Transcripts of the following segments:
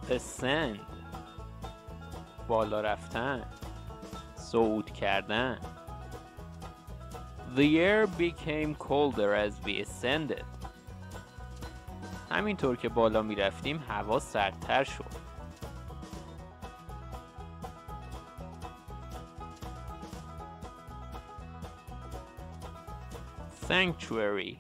ascend بالا رفتن، صعود کردن. The air became colder as we ascended. همینطور که بالا می رفتیم هوا سردتر شد. Sanctuary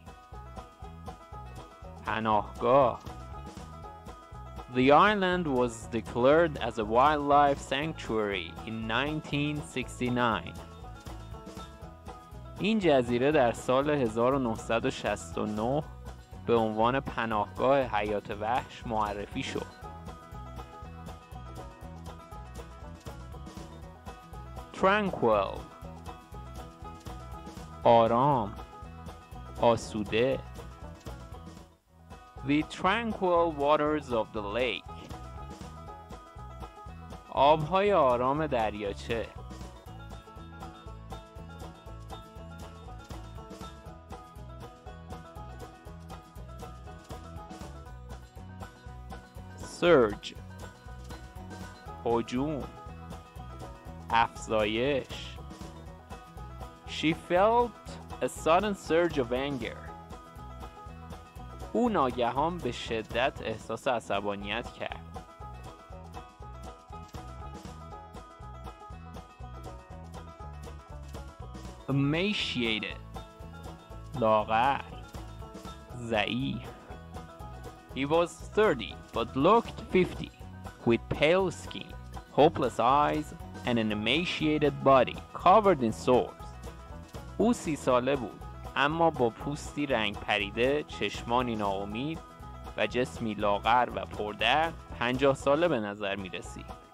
پناهگاه. The island was declared as a wildlife sanctuary in 1969. این جزیره در سال 1969 به عنوان پناهگاه حیات وحش معرفی شد. Tranquil آرام، آسوده. The tranquil waters of the lake آبهای آرام دریاچه. Surge هجوم، افزایش. She felt a sudden surge of anger. او ناگهان به شدت احساس عصبانیت کرد. Emaciated لاغر، ضعیف. He was 30 but looked 50 with pale skin, hopeless eyes and an emaciated body covered in sores. او 30 ساله بود اما با پوستی رنگ پریده، چشمانی ناامید و جسمی لاغر و پردرد 50 ساله به نظر می رسید.